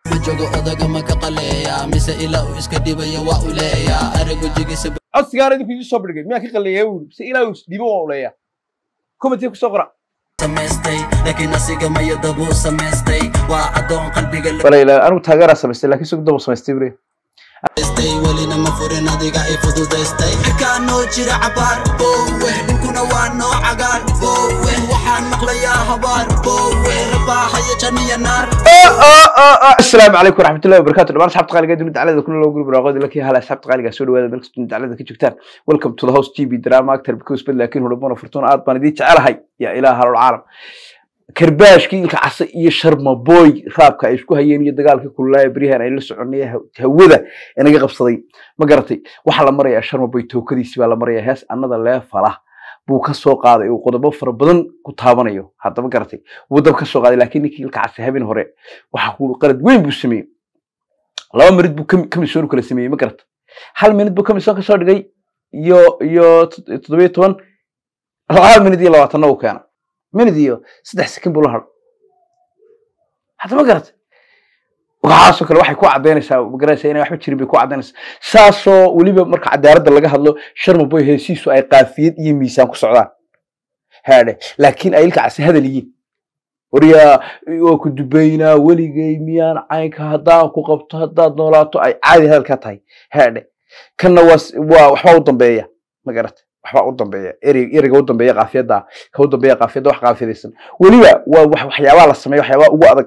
codsigaana idinku idin soo bidhigay miyaa ka qalleeyaa wuri mise ilaa uu isdhiibo waa uleeyaa commentiga ku soo qora walaila anigu taageeraa samaystay laakiin isagu daba samaystay bure ولينا مفورين هذيك أي فضو دستي كانوا جرا عبار بوه نكون وانو عقار بوه وحان مقليا هبار بوه رباح يجني النار السلام عليكم ورحمة الله وبركاته دمان أصحاب تقاليد دون تعالى كل لو جروب راقد لك هلا أصحاب تقاليد سود وهذا بالكس دون تعالى كي جكتان welcome to the house TV دراما أكثر بكوس بل لكن هو ربنا فرتون عاد بندي تعالى هاي يا إله العالم كرباش كي كعصي يشرب بوي خابك إيشكو هيين يدقالك كلها بريها أنا لسه عنيها تهوذا أنا جا قبصدي ما قرتي وحلا مرة يشرب بوي توكدي سوى مرة هاس أنا ذا لا فرح بوك السوق هذا وقد بفر بدن كتابنا يو حتى ما قرتي ودب كالسوق هذا لكن كي كعصي هبين هراء وحقول قرد وين بسمي لو مريد بو كم يسوي كل سمي ما قرت هل مريد بو كم يسوي كسر جاي يو تطبيقون العالم من دي لو تنو كان من ديو سدح سكين بولهر حتى ما قرت وحاسو كل واحد كو عدينيسا وقريسا inay waxba jirin bay ku cadeynaysa saaso waliba marka cadaalada laga hadlo sharma boy heesiisu ay qaafiyad iyo miisaan ku socdaan haade laakiin ay ilka cas hadaliyin wariya oo ku dubayna waligay miyaan caynka hadaan ku qabto hadaad noolaato ay caadi hadalka tahay haade kana waxba u dambeeya ma garat waxba u dambeeya eriga u dambeeya qaafiyada ka u dambeeya qaafiyada wax qaafiyadaysan waliba waxyaabo la sameeyo waxyaabo ugu adag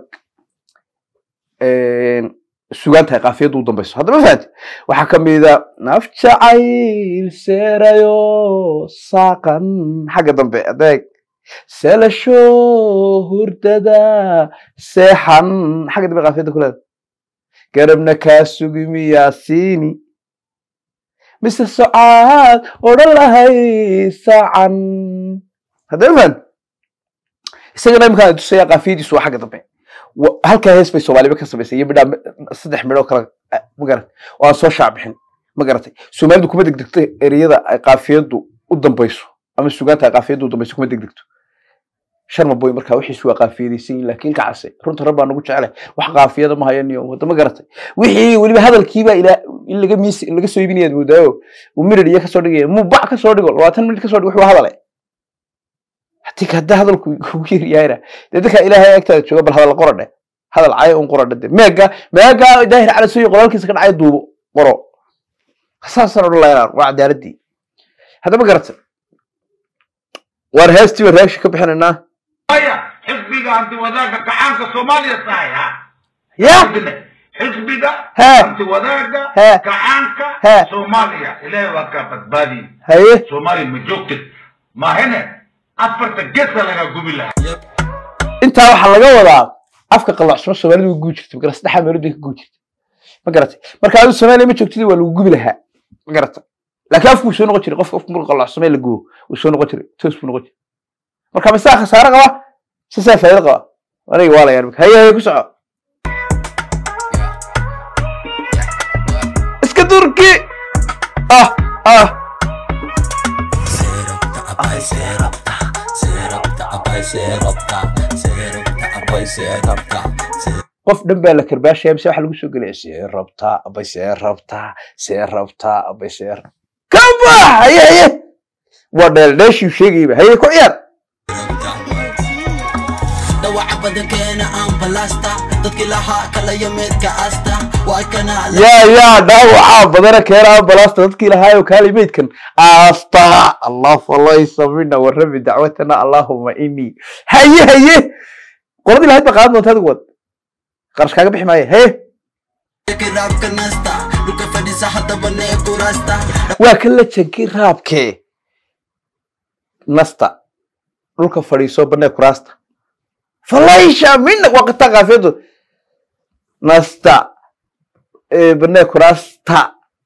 sugaanta qaafiyadu u dambayso hadaba faad waxa kamida nafjacayl seerayo saaqan xaga dambe adeeg seelasho hurdada seexan xaga dambe qaafiyada kula garabna ka sugimi yaasiini mise saacad oran lahay saacan hadaba faad isaga imka tusaya qaafiyadiisu xaga dambe halka hees bay Soomaaliba ka sameysay iyo bidhaan saddex midho kala ma garat oo soo shaabixin ma garatay Soomaalidu kuma degdegto eriyada ay qaafiyadu u dambayso ama sugaanta qaafiyadu u dambayso kuma degdegto sharma boy marka wixii soo qaafiyadiisay laakiin ka casay runta rabba nagu jecel wax qaafiyada ma hayaniyo wada ma garatay wixii waliba hadalkiiba in laga soo iibinayay muddo uu miradiya ka soo dhigay mu bac ka soo dhigo 20 minute ka soo dhigo wuxuu hadalay haddii ka hadalku ku yiriyaayna dadka ilaahay agtaada jooga bal hadal qorade hadal caay un qorade meega daahir cali soo qoraalkiisa ka dhacay duubo qoro xasaasan oo la yaraar waa cadaaladii hadaba garata war heesti reaction ka bixinayna aya xisbiga anti wadaaga gacanka Soomaaliya saaya ya xisbiga anti wadaaga gacanka Soomaaliya ilaahay waa ka badbaadi haye Soomaaliya ma joogtid ma hene أفرت الجثة لنا قبلها. أنت واحد لقوا ذا أفكر قلع شو السوالف وجوجت بقرأ استحى مرودك وجوجت ما قرأت مركز السوالف ما تشوفتي ولا قبلها ما قرأت لكن أفكر شو نقطة قف مر قلع السوالف جو وشو نقطة توسف نقطة مركز مساخ سارة قوا سسافة يلقى وأنا يوالا يعني هيا كسر اسكتوركي قف دنبا لكرباش يمسي waxa lagu soo galay si rabta abay seer kaba haye wadal deeshu sheegayba haye ku ciyaar dawac badankeena aan balasta dadkii laha kala yameedka asta waa kana ya dawac badankeena aan balasta dadkii laha kala yameedkan asta allah wallahi sabina wa rabbi da'watana allahumma inni haye qoladii lahayd baqaad nootad wad qarash kaaga bixi maayo hee raabka nasta luka fadhiisa hadda banee kurasta waa kala jankii raabkee nasta luka fadhiiso banee kurasta falaysha minna waqta qaafeedo nasta banee kurasta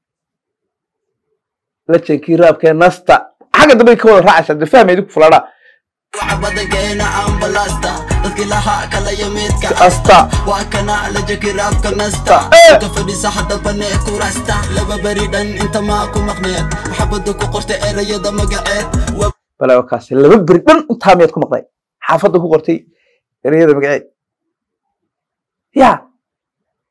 la jankii raabkee nasta xaga dambe ka wada raacaysa fahmaydu ku fulada وعبدنا عم بلاستا dadkii laha kala yameedka asta waa kana la jikiraab kanasta gafadhi saxda banee kurasta laba baridan inta ma ku maqneed xabadu ku qortay erayada magaceed bala wakaas laba baridan inta meed ku maqnay xaafadu ku qortay erayada magaceed ya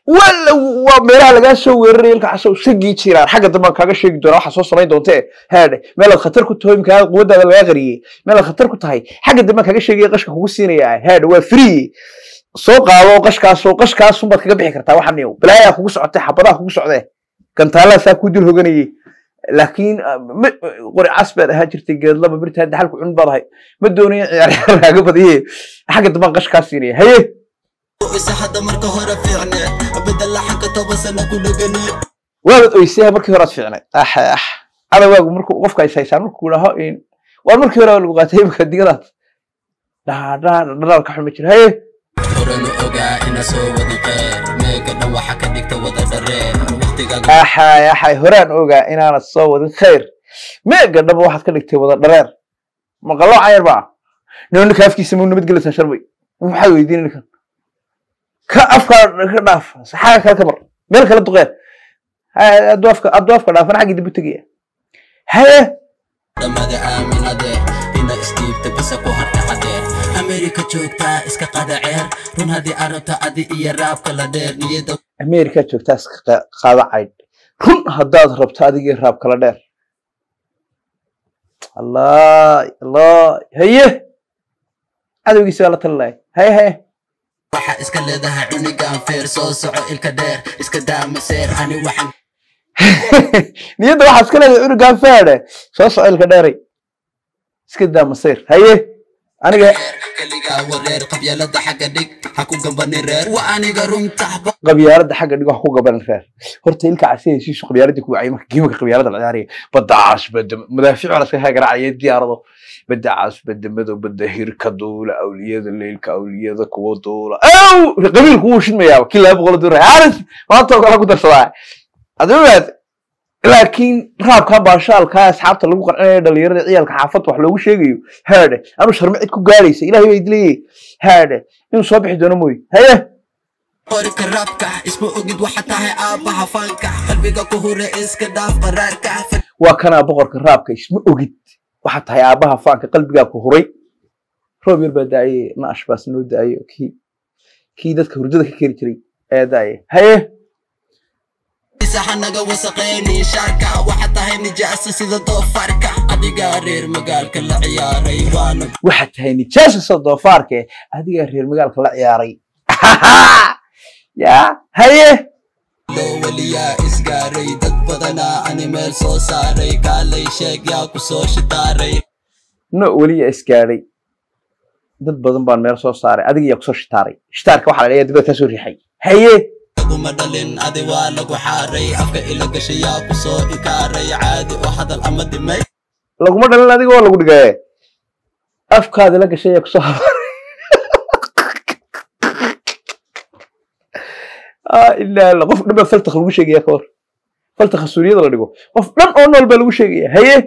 ولا وميرها لقى سو وريل كعسو سجي جيران حاجة دم كاغا شيغ دونا waxa soo samayn doonte heede meel khatar ku tahay imka quwada laga qariyay meel khatar ku tahay xaga dam kaaga sheegay qashka kugu siinaya heede waa free soo qaado qashkaas umad kaga bixi kartaa waxan iyo bilaaya kugu socotay xabadaha kugu socday kan taala saa ku dil hoganayay laakiin qori casbad ahaa jirtay geed laba birta dhaxal ku cun badahay ma doonay ciyaar laga badiyay xaga dam qashkaas siinaya haye وإسحاد مركه هرا في عناد بدل حكة توبسنا كل جنود وابد ويسيها مركه هرا في عناد أنا واقول مركه وقف كاي سايسان مركه لها إن والمركه هرا لقاتها بكديرات لا كحول متر هاي هرا نوجا إن سو ودقير ميجا نوحة كديك تودا درير وقتك أحا هرا نوجا إن أنا سو ودخير ميجا نوحة كديك تودا درير ما قالوا عير بقى نقول كيف كيسمون نبت جلسة شربي محاول يدين لك كأفكار كناف حاجة كبر ملك لا تغير أدوافك ناف أنا حاجة دي بتجيه هي لما ذا آمن أده إن استيب تبسك وهرت حده أمريكا شوكتا إسكا قادة عير رون هذه أرتا أدي إيا راب كلا دير نيدا أمريكا شوكتا إسكا قادة عير رون هداد ربتا أدي إيا راب كلا دير الله هي هذا يجي سؤالة الله هي waxa iska leedahay cunigan feer soo soco ilka dheer iska daama seer ani waxan niyada waxa iska leedahay cunigan feer soo soco ilka dheer iska daama seer haye aniga kaliga wareer qabyaalada xagga dhig ha ku gambani reer wa aniga runta qabyaalada xagga dhig wax ku gaban reer horta ilka casiyay si qabyaalada ku wacay markii geemka qabyaalada la ciyaariyo badaash bad madaafiic wala iska garacay diyaarado بدعس بدمدو بدهير كدولة أولياء الليل كأولياء كوا دولة أو قبيل كوش ما يا كلها بقول دور عارف ما توقع أقدر صلاة أدوات لكن راب كان باشال كاس حاطة لو قرأنا دليل عيال كحافظ وحلو شيء هذا أنا شرمعت كوجاليس إلهي يدلي هذا إنه صباح دونموي هيا قارك الرابكة اسمه أجد وحتاه أباها فانكة قلبك كهورة إسك داف قرارك وكان بقرك الرابكة اسمه أجد waxaa tahay aabaha faanka qalbigaa ku huray roob yar baa daayay naash baas noo daayay kii dadka hurdada ka keri jiray ee daayay haye isaxanaga wasaqeeni sharka waxa tahay nijaasa sida doofarka adiga reer magaalka la ciyaaray waxa tahay nijaasa sida doofarka adiga reer magaalka la ciyaaray ya haye لو وليا إسقاري دد بدنا أني ميل سو ساري قالي شيك يا كسو شتاري نو وليا إسقاري دد بدن بان ميل سو ساري أدي يا كسو شتارك وحلا ليا دبا كسو ريحي هي أقو مدلين أدي والقو حاري أفكا إلا قشي يا كسو إكاري عادي وحد الأمد مي لقو مدلين أدي والقو دقاي أفكا دي لقشي يا كسو إلا قف نبى فلتخ لو شيء يا كور فلتخ السورية ولا نقول قف نم أو نلبى لو شيء هي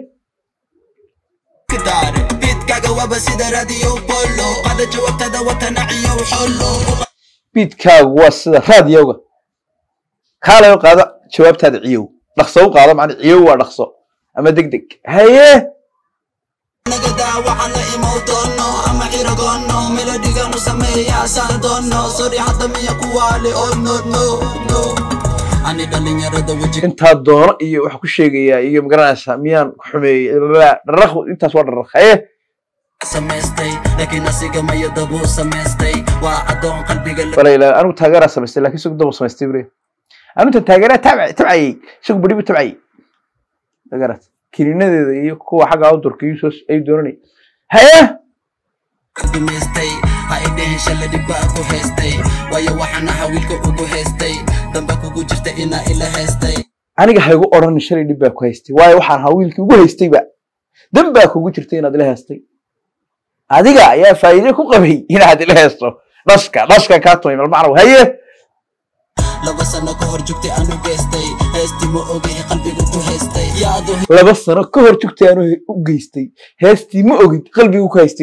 كدار بيت كاغا وبس إذا راديو بولو قد جوابت هذا وتنعي وحلو بيت كاغا وبس راديو قال قاعد جوابت هذا عيو نقصو قاعد مع عيو ونقصو أما دق هي نقدا وعلى إيموتونو أما إيرغونو ميلوديغا مسمى يا ساندونو سوري حتى ميا كوالي أو نو أنا دالين يرد وجهك أنت هالدور إيه وحكو شيء إيه مقرناسا ميان حمي لا الرخو أنت صور الرخ إيه سمستي لكن نسيق ما يدبو سمستي وعدون قلبي قلب ولا لا أنا متاجرة سمستي لكن سوق دبو سمستي بري أنا تاجرة تبعي سوق بري تبعي تاجرة كيرينا دي كوا حاجة أودر كيسوس أي دورني هيا دمستي هاي ده شل دي باكو هستي ويا وحنا حاولكو أكو هستي دمبكو جرت إنا إلا هستي أنا جا هيجو أوران شل دي باكو هستي ويا وحنا حاولكو أكو هستي بقى دمبكو جرت إنا دي هستي هذه جا يا فايدكو قبي هنا هذه الهستو نسكا كاتوي من المعرو هيا لبس أنا كهر جبتي أنا جستي هستي مو أوجي قلبي قلتو هستي يا ذو لبس أنا كهر جبتي أنا جستي هستي مو أوجي قلبي قلتو هستي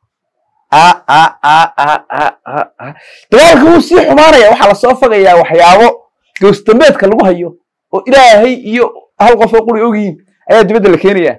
تبارك وسي حماريا waxa la soo fagayaa waxyaabo goostamaadka lagu hayo oo ilaahay iyo hal qof oo qori ogiin ayaa dibadda la keenaya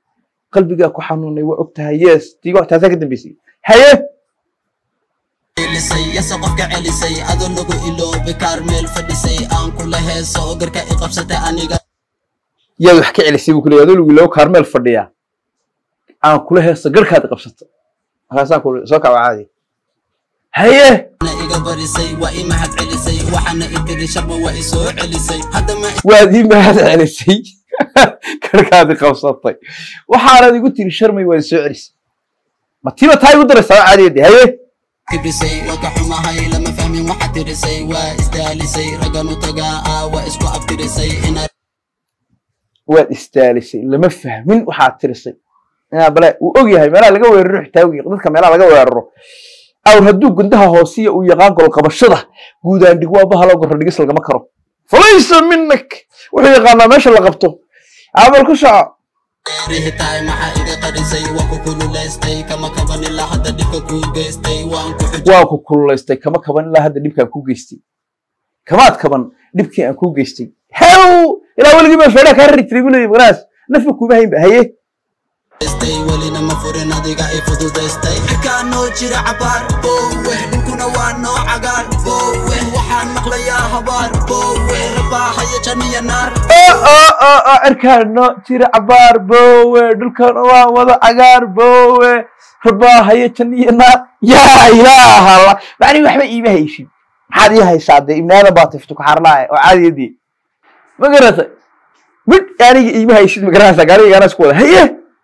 qalbiga ku xanuunay waa ogtahay yes tiigo taasa ka dambeysay haye celisay yasa qofka celisay adoo lagu iloobi kaarmeel fadhisay aan kula heeso garka i qabsatay aniga yaa wax ka celisay buu kula adoo lagu iloobi kaarmeel fadhiya aan kula heeso garkaad qabsatay halkaasaan ku soo kaco caadi haye iga barisay waa i mahad celisay waxaana i tiri sharma waa i soo celisay hadda ma waad ii mahad celisay garkaad qabsatay waxaanad igu tiri sharmay waa soo celisay ma tiba taay u daraysaa caadi haye kibrisay waka xumahay lama fahmin waxa tirisay waa istaalisay raganu tagaa waa isku abtirisay ina waad istaalisay lama fahmin waxa tirisay ina bale uu og yahay meelaha laga weeraro xitaa og dadka meelaha laga weeraro aw haduu gundaha hoosiya uu yaqaan gol qabashada guudaan dhig waa bahalo gor dhigis lagama karo falaysa minnak wuxuu yaqaanaa meesha la qabto amal ku soco rihitaay maxaa iga qadhisay waa ku kululeystay kama kaban ilaa hadda dhibka ku geystay waa ku kululeystay kama kaban ilaa hadda dhibka ku geystay kamaad kaban dhibkii aan ku geystay haw ilaa waligi ma feera ka retribuleey walaas nafi ku bahayn haye stay walina ma furin adiga ay fududaystay kaano jira cabaar boowe ninkuna waa noo cagaar boowe waxaan maqlayaa habaar boowe rabaaxaya janiya naar arkaano jira cabaar boowe dhulkan waa wada cagaar boowe rabaaxaya janiya naar yaa ilaaha allah macni waxba iima haysin maxaad ii haysaa dee ibnaada baa tiftu ka xarnaa oo caadiyadii ma garatay mid aniga iima haysin ma garanaysaa gaariga gaana isku wada haye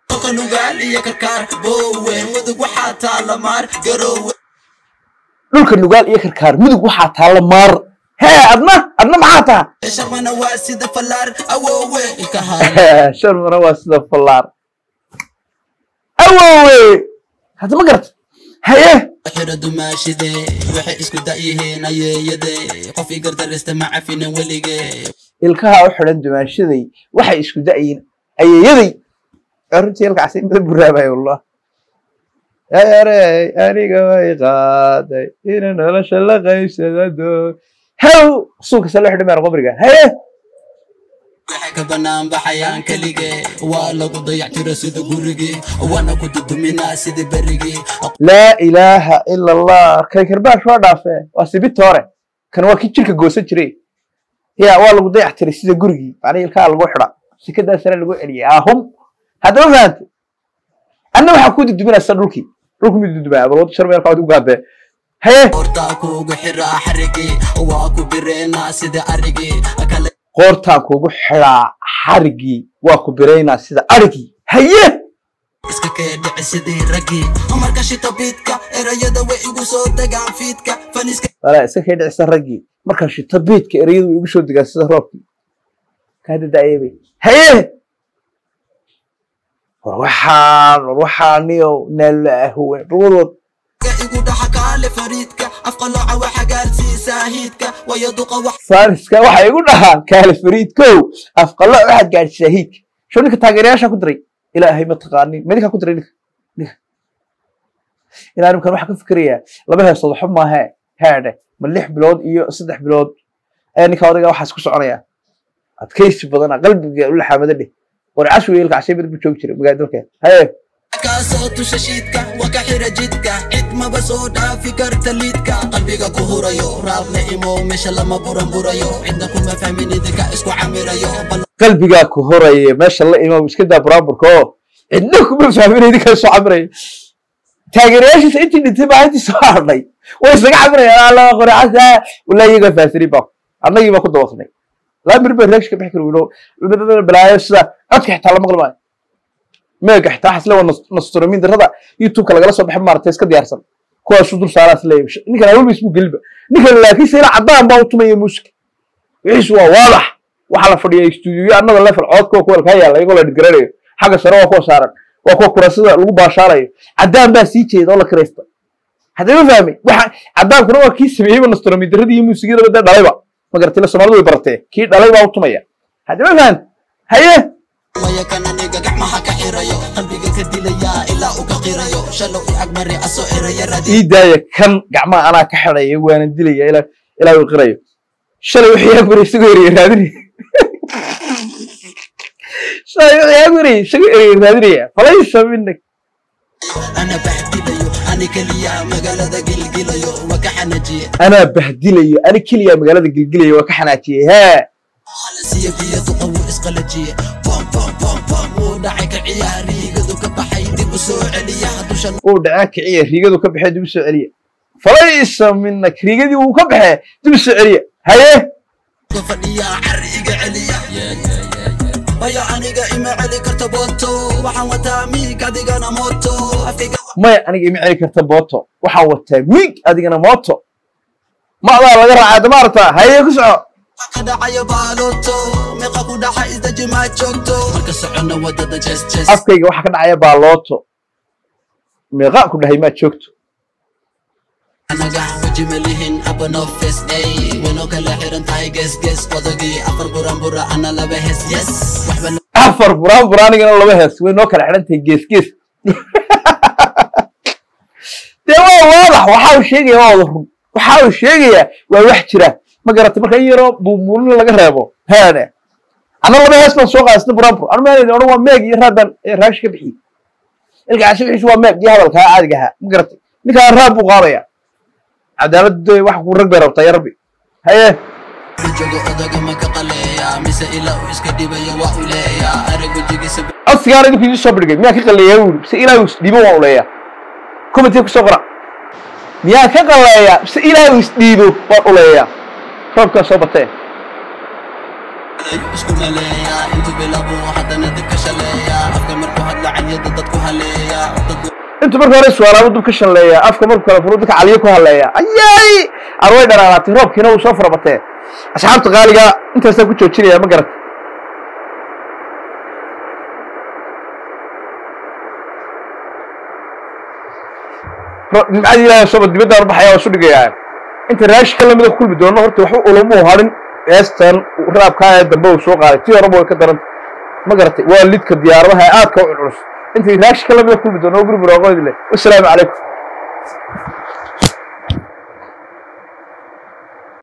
dhulka nugaal iyo karkaar mudug waxaa taala maar hee adna maxaa taha sharmana waa sida fallaar awoowe sharmana waa sida fallaar awoowe hadda ma garata haye xira dumaashide waxay isku da'yihiin ayeeyade qof i gardarista ma cafina welige ilkaha u xiran dumaashaday waxay isku da'yihiin ayeeyaday أرنتي لك عسين بدي برابع والله يا ري أنا قوي قادي إن أنا شلا غيش هذا هو سوق سلاح دمار قبرك هيه حكى بنام بحيان كليجي ولا ضيعت رصيد قرقي وأنا كنت دمنا سيد برقي لا إله إلا الله كي كرباش ما دافع واسبيت توري كان واكيد شركة جوسة شري يا والله ضيعت رصيد قرقي يعني الكال الوحرة سكده سنة اللي قولي هم هذا ما فهمت أنا وحكود الدبنا السنروكي ركم الدبنا بروت شرمي القاعد وقابه هيه قرطاكو بحرة حرقي واكو برينا سيد أرقي قرطاكو بحرة حرقي واكو برينا سيد أرقي هيه iska keedhic sidii ragii marka shita biidka erayada way igu soo degaan fiidka faniska wala iska keedhic sida ragii marka shita biidka erayadu igu soo degaan sida roobkii kaada daayay heye روحانيو نلا هو رود يقول حكى لفريدك أفقلع وحقال ساهيدك ويدق فارسك waxa igu dhahan kaale fariidko afqala waxa gaar shahiid shoonika taageerayaasha ku diray ilaahay ma taqaani midka ku diray ninka ilaahay kan waxa ka fikiraya laba heesood xub ma haade ma 6 bilood iyo 3 bilood ee ninka odayga waxa isku soconaya adkaysi badan qalbiga u laxamadade ورعاش ويلك عشان بدي بتشوف شيء بقعد اوكي هاي كاسوت ششيتك وكحير جدك حكمة بسودا فكر تليتك قلبك كهوريو راب نئمو مش لما برمبوريو عندكم ما فاهمين ذيك اسكو عميريو قلبك كهوري ما شاء الله إمام مش كده برامبركو عندكم ما فاهمين ذيك اسكو عميريو تاجريش انت اللي تبع انت صارني واسك عميريو الله قرعاش ولا يقف فاسري باك انا يبقى كنت واخني لا بربرش كيف يحكوا له بلايش أتك حتى على مغلبان ما حتى حسلا ونصرمين دردا يوتيوب كلا جلسوا بحب مارتيس كده يرسل كوا شو دول سالات ليش نيكنا أول بيسمو قلبه نيكنا لكن سير عدان باوتو مية موسك إيش هو واضح وحلا فدي استوديو أنا ولا في العود كوا الكايا لا يقول الدكتور حاجة سروا كوا سارن وكوا كراسة لو باشارة عدان بس يجي ده ولا كريستا هذا ما فهمي عدان كنا كيس مية ونصرمين دردا يموسكين ده دايبا ما قرأت له سمعوا يبرته كي دلائل باوتو مية هذا ما فهم هيه ويا كان نيجا جمعها كحيريو قلبي كديليا إلا وكقيريو شلو أجمري أسو إريا ردي إيدايا كان جمع أنا كحيريو وأنا ديليا إلا وقريو شلو يحيى سجوري رادري شلو يحيى سجوري رادري فليس منك أنا بحكي ليو أنا كليا مقالة قلقليو حنجي أنا بهدلي أنا كليا مقالة قلقلي وكحناتي ها حلسية فيها تقوي إسقلجية بوم بوم بوم بوم ودعك عياري قدو كبحي دي بسوع لي حدوشن ودعاك عيه ريقدو كبحي دب السعودية فليس منك ريقدي وكبحي دب السعودية هايه فنيا عريق عليا ويا أنيقا إما علي كرتبوتو وحن وتامي كاديقا نموتو أفكيقا ما أنا جميع عليك ارتباطه وحاولت ميك أديك أنا موتو ما أضع لقرا عاد مارتا هاي كسعة كدا عيا بالوتو ميقا كودا حايز دا جماع جوكتو مركز عنا ودادا جس أفكيك وحا كدعايا بالوتو ميقا كلها هي ما شوكتو أنا قاع وجي مليهن أبا نوفيس أي ونو كلا حيران تاي جس وضقي أفر بران برا أنا لبهس يس وحبا أفر بران أنا الله بهس وين نوكل حرنتي جيس waa waadax waxa uu sheegaya waa wax jira ma garatay marka yaro buulbuulin laga reebo haana ana laba heestan soo qaasna buraanbur ana maalin oo waa meeg iyo raadan raash ka bixi ilka cashibiis waa meeg iyo hadalka caadiga ah ma garatay ninka raab u qaadaya cadaalad wax ku rag beertay rabbi haye jogo odaga ma ka qaleeya mise ila uu iska dhibayo waa u leeyaa aragu jigiisa asgaar idinku soo bidgay miyaa ka qaleeyaa mise ila uu dhibo waa u leeyaa كومنتي كسوقرا ميا كقلايا بس إلى ويسديدو وقلايا ربك صوبته اسكو مليا انت بلابو حتى ندك شليا افكا مركو هدلا عن يد ددكو هليا انت مركو هوري سوالابو دبك شليا افكا مركو كلا فرودك عليا كو هليا اياي اروي درااتي ربكينا و سو فربته اصحابته قاليغا انت سا ku joojinaya ma garat معي لا صوب دبدا ربحيا وسو دغيا انت راش كلا مid kulmi doono horta wax uu lama harin heestan raabka dambe uu soo qaaday tii rabo ka daran ma garatay waa lidka diyaaradaha aad ka culus inta rash kala mid kulmi doono group raqoodile assalaamu calaykum